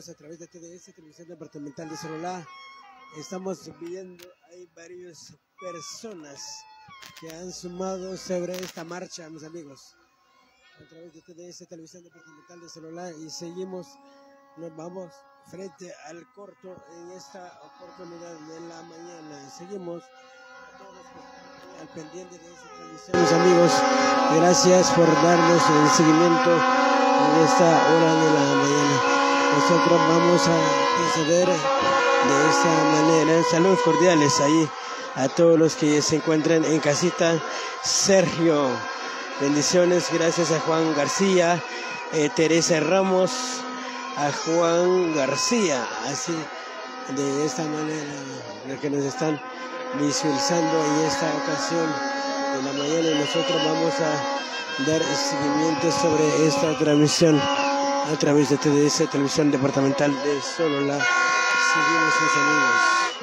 amigos, a través de TDS, Televisión Departamental de Sololá, estamos viendo, hay varias personas que han sumado sobre esta marcha, mis amigos, a través de TDS, Televisión Departamental de Sololá, y seguimos, nos vamos frente al corto en esta oportunidad de la mañana. Seguimos a todos los que están al pendiente de esta transmisión, mis amigos. Gracias por darnos el seguimiento en esta hora de la mañana. Nosotros vamos a proceder de esta manera. Saludos cordiales ahí a todos los que se encuentran en casita. Sergio, bendiciones, gracias a Juan García, Teresa Ramos, a Juan García, así de esta manera lo que nos están visualizando en esta ocasión de la mañana, y nosotros vamos a dar seguimiento sobre esta transmisión a través de TDS, Televisión Departamental de Sololá. Seguimos, mis amigos.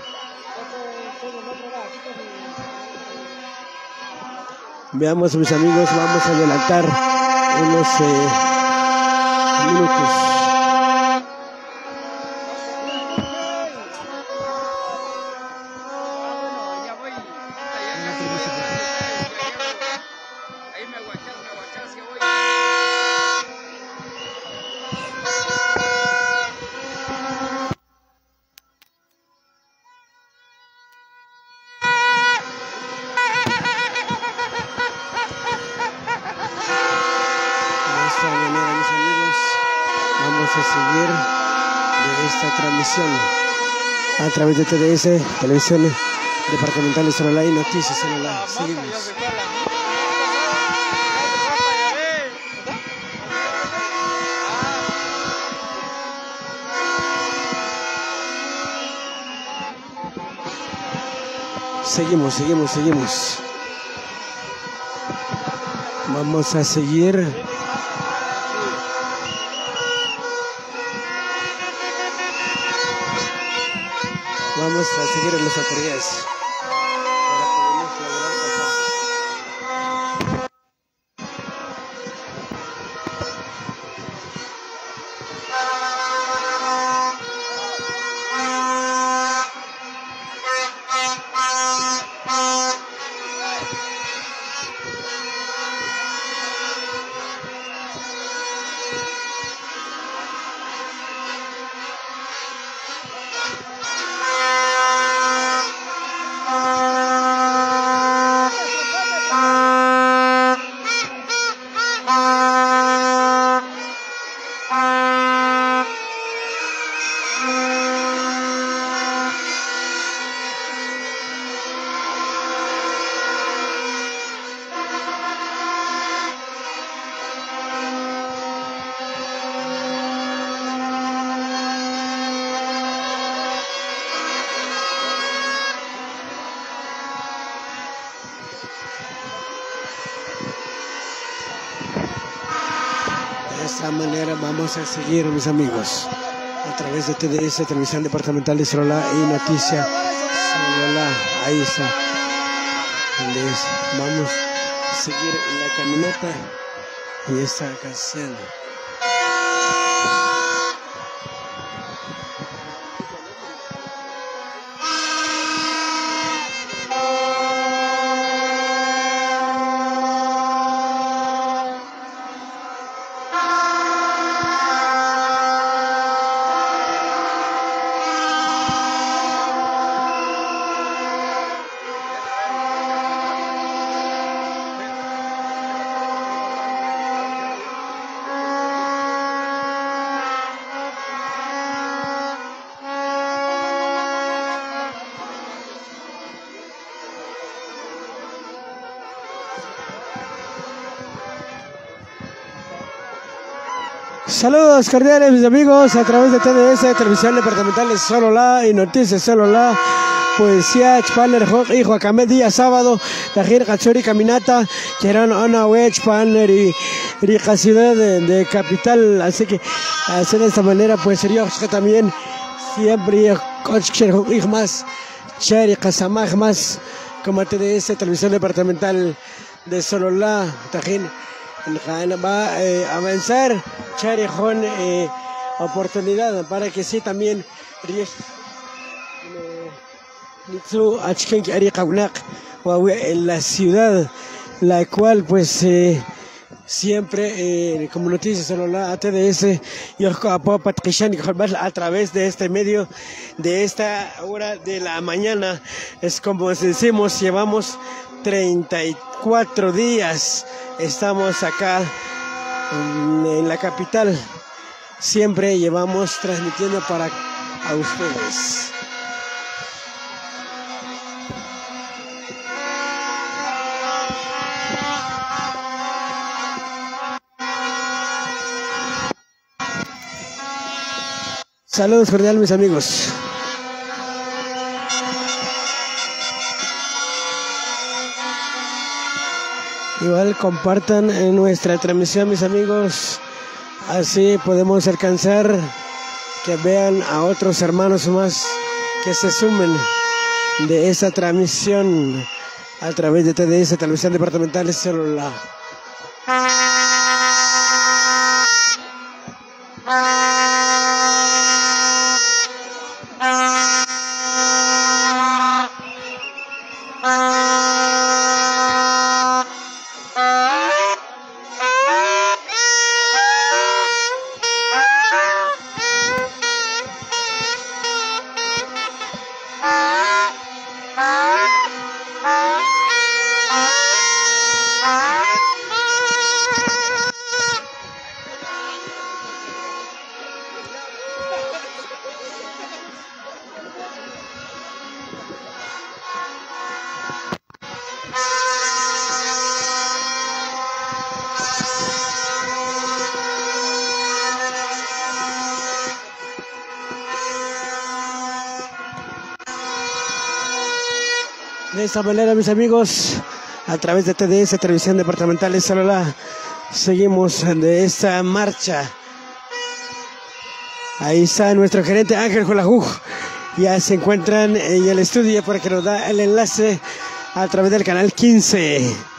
Veamos, mis amigos, vamos a adelantar unos minutos. A través de TDS, Televisión Departamental de Sololá y Noticias Sololá. Seguimos. Seguimos. Vamos a seguir. Vamos a seguir en las autoridades. De esta manera vamos a seguir, mis amigos, a través de TDS, Televisión Departamental de Sololá y Noticias Sololá. Ahí está. Vamos a seguir la caminata y esta canción. Saludos cordiales, mis amigos, a través de TDS, Televisión Departamental de Sololá y Noticias Sololá. Poesía, Chpaner, hijo, acá día sábado, Tajir, Gachori, Caminata, Cherán, Ana, Chpaner y rica ciudad de capital. Así que, hacer de esta manera, pues sería también siempre, hijo más, Cheri, Casamaj más, como TDS, Televisión Departamental de Sololá, Tajir. va a avanzar Charejón oportunidad para que sí también en la ciudad, la cual pues siempre como noticias solo la ATDS a través de este medio de esta hora de la mañana. Es como decimos, llevamos 34 días, estamos acá en la capital, siempre llevamos transmitiendo para a ustedes. Saludos cordiales, mis amigos. Igual compartan nuestra transmisión, mis amigos. Así podemos alcanzar que vean a otros hermanos más que se sumen de esta transmisión a través de TDS, Televisión Departamental Celular. De esta manera, mis amigos, a través de TDS, Televisión Departamental Celular, seguimos de esta marcha. Ahí está nuestro gerente Ángel Jolajú. Ya se encuentran en el estudio para que nos da el enlace a través del canal 15.